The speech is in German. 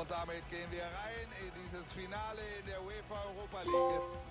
Und damit gehen wir rein in dieses Finale in der UEFA Europa League.